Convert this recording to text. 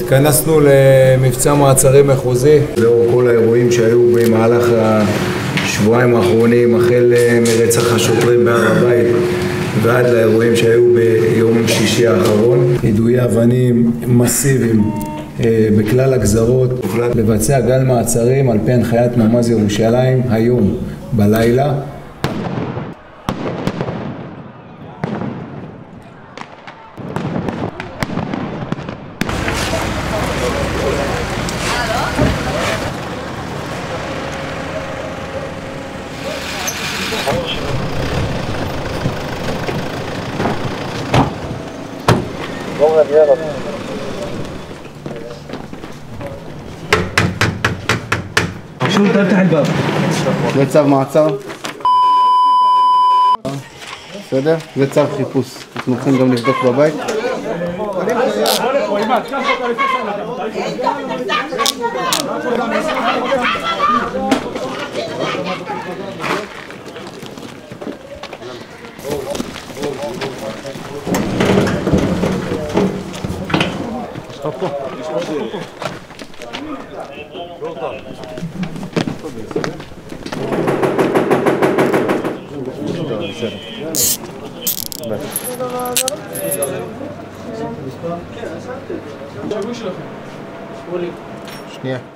התכנסנו למבצע מעצרים מחוזי. לאור כל האירועים שהיו במהלך השבועיים האחרונים, החל מרצח השוטרים בהר הבית ועד לאירועים שהיו ביום שישי האחרון. יידויי אבנים מסיביים בכלל הגזרות. הוחלט לבצע גל מעצרים על פי הנחיית ממ"ז ירושלים היום בלילה. شو تفتح الباب؟ זה צו מעצר. בסדר? זה צו חיפוש. אנחנו הולכים גם לבדוק בבית. שנייה.